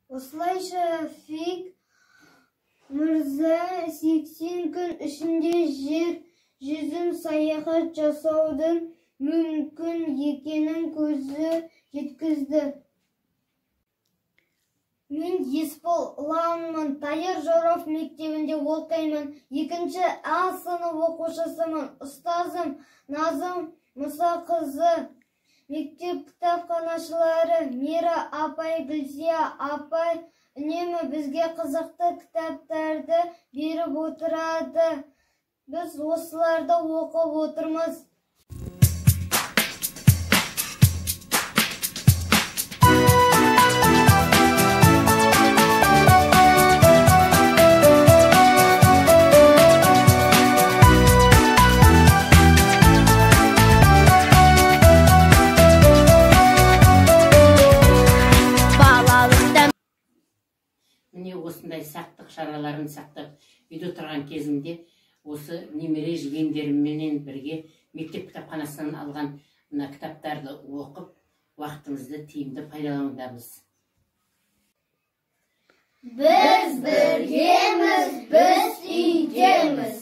Осылайша Фиг мырза 80 күн ішінде жер жүзін саяхат жасаудың мүмкін екенін көзі жеткізді. Мен Есбол ұланмын, Тайыр Жоров мектебінде оқимын. 2-ші А сынып оқушысымын. Ұстазым Назым Мұсақызы. Мектеп кітапханашылары Мира апай, Гүлзия апай үнемі бізге қызықты кітаптарды беріп отырады. Біз осыларды оқып отырмыз. Міне осындай сақтық шараларын сақтап үйде тұрған кезімде осы немере жиендерімменен бірге мектеп кітапханасынан алған мына кітаптарды оқып, уақытымызды тиімді пайдаланудамыз. Біз біргеміз, біз үйдеміз.